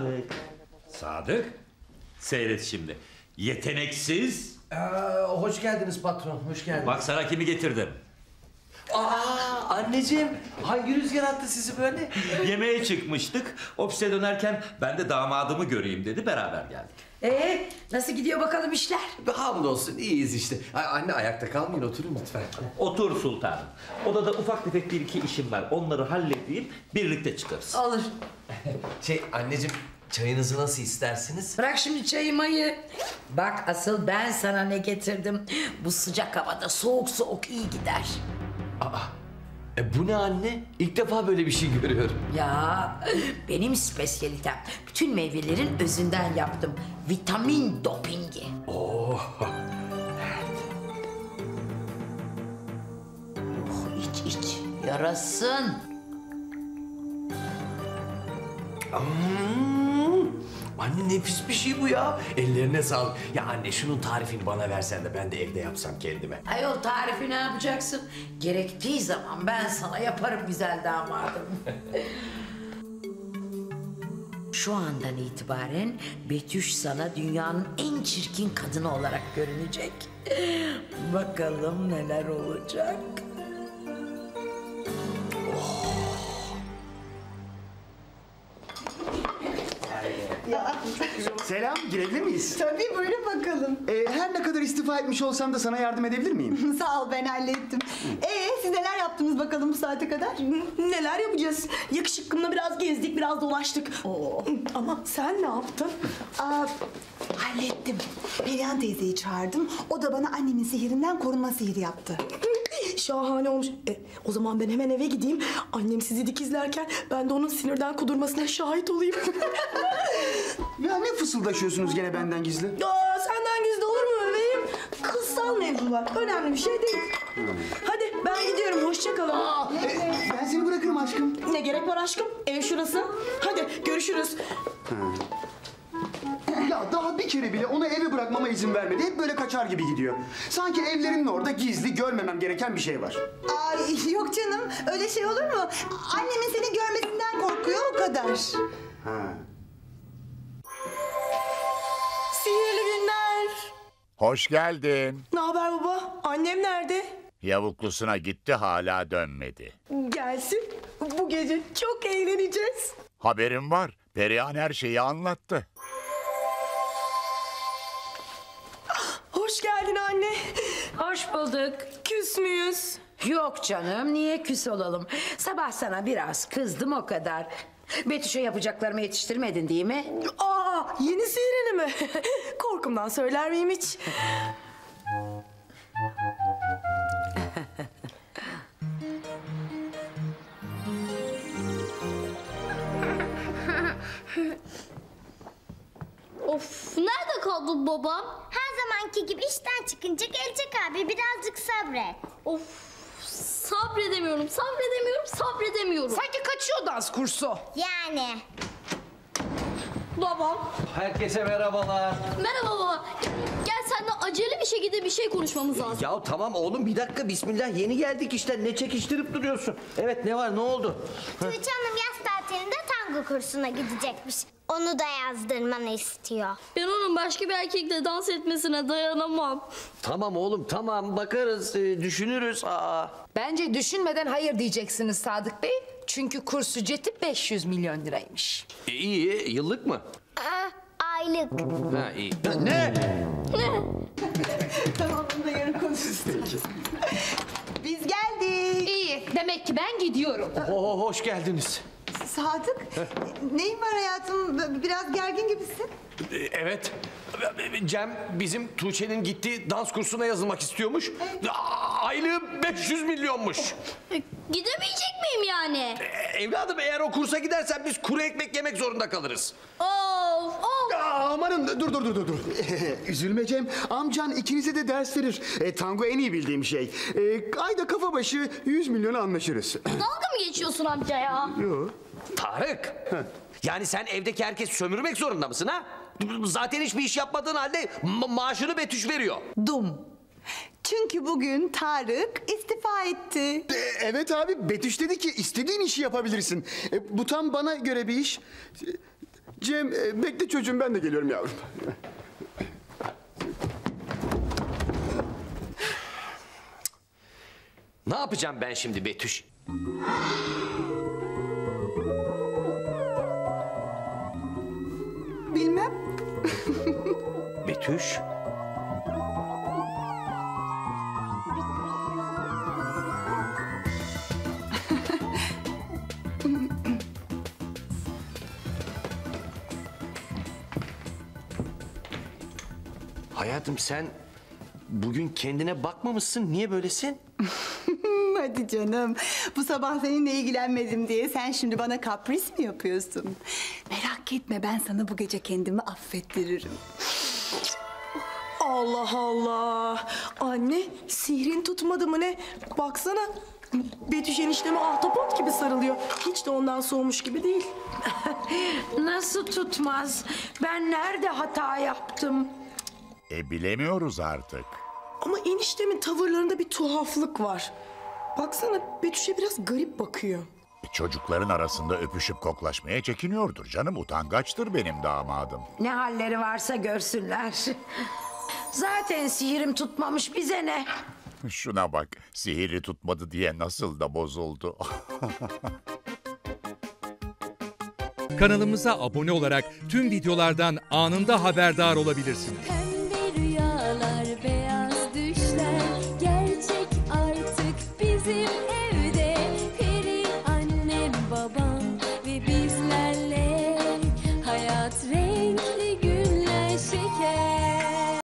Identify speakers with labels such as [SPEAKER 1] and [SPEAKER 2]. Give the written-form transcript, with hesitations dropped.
[SPEAKER 1] Sadık. Sadık. Seyret şimdi. Yeteneksiz.
[SPEAKER 2] Hoş geldiniz patron, hoş geldiniz.
[SPEAKER 1] Bak sana kimi getirdim.
[SPEAKER 2] Anneciğim, hangi rüzgar attı sizi böyle?
[SPEAKER 1] Yemeğe çıkmıştık. Ofise dönerken ben de damadımı göreyim dedi. Beraber geldik.
[SPEAKER 3] Nasıl gidiyor bakalım işler?
[SPEAKER 2] Hamdolsun, iyiyiz işte. Anne ayakta kalmayın, oturun lütfen.
[SPEAKER 1] Otur sultanım. Odada ufak tefek bir iki işim var. Onları halledeyim. Birlikte çıkarız.
[SPEAKER 3] Olur.
[SPEAKER 2] Anneciğim, çayınızı nasıl istersiniz?
[SPEAKER 3] Bırak şimdi çayı mayı. Bak asıl ben sana ne getirdim. Bu sıcak havada soğuk soğuk iyi gider.
[SPEAKER 2] Bu ne anne? İlk defa böyle bir şey görüyorum.
[SPEAKER 3] Ya benim spesiyalitem. Bütün meyvelerin özünden yaptım. Vitamin dopingi. İç. Yarasın.
[SPEAKER 2] Anne nefis bir şey bu ya. Ellerine sağlık. Ya anne şunun tarifini bana versen de ben de evde yapsam kendime.
[SPEAKER 3] Ayol tarifi ne yapacaksın? Gerektiği zaman ben sana yaparım güzel damadım. Şu andan itibaren Betüş sana dünyanın en çirkin kadını olarak görünecek. Bakalım neler olacak.
[SPEAKER 4] Selam, girebilir miyiz?
[SPEAKER 5] Tabii buyurun bakalım.
[SPEAKER 4] Her ne kadar istifa etmiş olsam da sana yardım edebilir miyim?
[SPEAKER 5] Sağ ol ben hallettim. Siz neler yaptınız bakalım bu saate kadar?
[SPEAKER 6] Neler yapacağız? Yakışıklımla biraz gezdik, biraz dolaştık. Ama sen ne yaptın?
[SPEAKER 5] Hallettim. Perihan teyzeyi çağırdım. O da bana annemin sihirinden korunma sihiri yaptı.
[SPEAKER 6] Şahane olmuş. O zaman ben hemen eve gideyim. Annem sizi dikizlerken ben de onun sinirden kudurmasına şahit olayım.
[SPEAKER 4] Ya ne fısıldaşıyorsunuz gene benden gizli?
[SPEAKER 6] Senden gizli olur mu bebeğim? Kızsal mevzular. Önemli bir şey değil. Hadi ben gidiyorum. Hoşça kalın.
[SPEAKER 4] Ben seni bırakırım aşkım.
[SPEAKER 6] Ne gerek var aşkım? Ev şurası. Hadi görüşürüz.
[SPEAKER 4] Ya daha bir kere bile onu eve bırakmama izin vermedi. Hep böyle kaçar gibi gidiyor. Sanki evlerinin orada gizli görmemem gereken bir şey var.
[SPEAKER 5] Yok canım öyle şey olur mu? Annemin seni görmesinden korkuyor o kadar.
[SPEAKER 6] Sihirli günler.
[SPEAKER 7] Hoş geldin.
[SPEAKER 6] Ne haber baba? Annem nerede?
[SPEAKER 7] Yavuklusuna gitti hala dönmedi.
[SPEAKER 6] Gelsin. Bu gece çok eğleneceğiz.
[SPEAKER 7] Haberim var. Perihan her şeyi anlattı.
[SPEAKER 6] Hoş geldin anne.
[SPEAKER 3] Hoş bulduk.
[SPEAKER 6] Küs müyüz?
[SPEAKER 3] Yok canım, niye küs olalım? Sabah sana biraz kızdım o kadar. Betüş'e yapacaklarımı yetiştirmedin değil mi?
[SPEAKER 6] Yeni sihrini mi? Korkumdan söyler miyim hiç?
[SPEAKER 8] Of, nerede kaldı babam? Her zamanki gibi işten çıkınca gelecek abi, birazcık sabret. Of, sabredemiyorum.
[SPEAKER 3] Sanki kaçıyor dans kursu.
[SPEAKER 8] Yani.
[SPEAKER 9] Babam.
[SPEAKER 2] Herkese merhabalar.
[SPEAKER 9] Merhaba baba. Gel seninle acele bir şekilde bir şey konuşmamız lazım.
[SPEAKER 2] Ya tamam oğlum bir dakika bismillah yeni geldik işte ne çekiştirip duruyorsun? Evet ne var ne oldu?
[SPEAKER 8] Tuğçe Hanım yaz tatilinde tango kursuna gidecekmiş. Onu da yazdırmanı istiyor.
[SPEAKER 9] Ben onun başka bir erkekle dans etmesine dayanamam.
[SPEAKER 2] Tamam oğlum tamam bakarız düşünürüz.
[SPEAKER 10] Bence düşünmeden hayır diyeceksiniz Sadık Bey. Çünkü kurs ücreti 500 milyon liraymış.
[SPEAKER 2] İyi yıllık mı?
[SPEAKER 8] Aylık.
[SPEAKER 2] Ha iyi. Ne?
[SPEAKER 5] Tamam bunu da yarın konuşuruz. Biz geldik.
[SPEAKER 10] İyi. Demek ki ben gidiyorum.
[SPEAKER 2] Hoş geldiniz.
[SPEAKER 5] Sadık neyin var hayatım? Biraz gergin gibisin.
[SPEAKER 2] Evet. Cem bizim Tuğçe'nin gittiği dans kursuna yazılmak istiyormuş. Aylığı 500 milyonmuş.
[SPEAKER 9] Gidemeyecek miyim yani?
[SPEAKER 2] Evladım eğer o kursa gidersen biz kuru ekmek yemek zorunda kalırız.
[SPEAKER 9] Of.
[SPEAKER 4] Amanın dur. Üzülme Cem. Amcan ikinize de ders verir. Tango en iyi bildiğim şey. Ayda kafa başı 100 milyona anlaşırız.
[SPEAKER 9] Dalga mı geçiyorsun amca ya?
[SPEAKER 4] Yok.
[SPEAKER 2] Tarık. Yani sen evdeki herkes sömürmek zorunda mısın ha? Zaten hiçbir iş yapmadığın halde maaşını Betüş veriyor.
[SPEAKER 5] Çünkü bugün Tarık istifa etti.
[SPEAKER 4] Evet abi Betüş dedi ki istediğin işi yapabilirsin. Bu tam bana göre bir iş. Cem bekle çocuğum, ben de geliyorum yavrum.
[SPEAKER 2] Ne yapacağım ben şimdi Betüş?
[SPEAKER 5] Bilmem.
[SPEAKER 2] Betüş? Hayatım sen bugün kendine bakmamışsın. Niye böylesin?
[SPEAKER 5] Hadi canım. Bu sabah seninle ilgilenmedim diye sen şimdi bana kapris mi yapıyorsun? Merak etme, ben sana bu gece kendimi affettiririm.
[SPEAKER 6] Allah Allah. Anne sihrin tutmadı mı ne? Baksana. Betüş enişteme ahtapot gibi sarılıyor. Hiç de ondan soğumuş gibi değil.
[SPEAKER 3] Nasıl tutmaz? Ben nerede hata yaptım?
[SPEAKER 7] Bilemiyoruz artık.
[SPEAKER 6] Ama eniştemin tavırlarında bir tuhaflık var. Baksana Betüş'e biraz garip bakıyor.
[SPEAKER 7] Çocukların arasında öpüşüp koklaşmaya çekiniyordur canım. Utangaçtır benim damadım.
[SPEAKER 3] Ne halleri varsa görsünler. Zaten sihirim tutmamış, bize ne?
[SPEAKER 7] Şuna bak, sihiri tutmadı diye nasıl da bozuldu.
[SPEAKER 11] Kanalımıza abone olarak tüm videolardan anında haberdar olabilirsiniz.